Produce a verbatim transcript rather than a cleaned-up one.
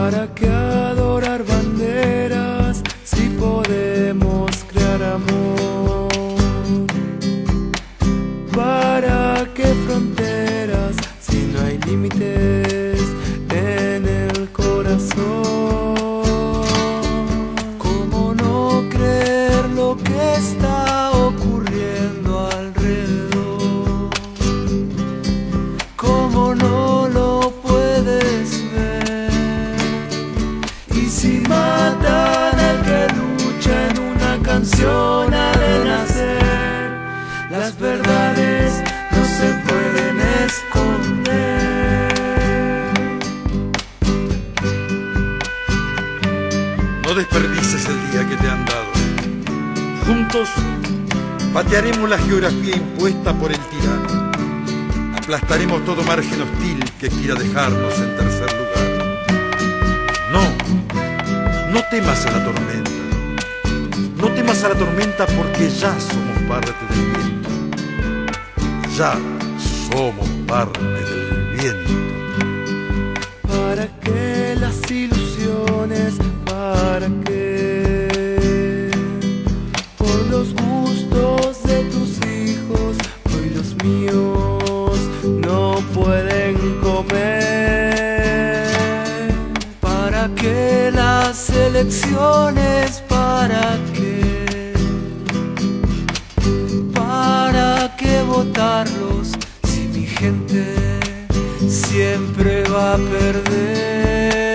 ¿Para qué adorar banderas si podemos crear amor? ¿Para qué fronteras si no hay límites en el corazón? ¿Cómo no creer lo que está ocurriendo alrededor? ¿Cómo no lo puedes ver? Y si matan al que lucha en una canción ha de nacer, las verdades no se pueden esconder. No desperdices el día que te han dado. Juntos patearemos la geografía impuesta por el tirano. Aplastaremos todo margen hostil que quiera dejarnos en tercer lugar. No, no temas a la tormenta. No temas a la tormenta porque ya somos parte del viento. Ya somos parte del viento. ¿Para qué las ilusiones? ¿Para qué? Por los gustos de tus hijos, hoy los míos no pueden comer. ¿Para qué las elecciones? ¿Para qué? ¿Para qué votarlos si mi gente siempre va a perder?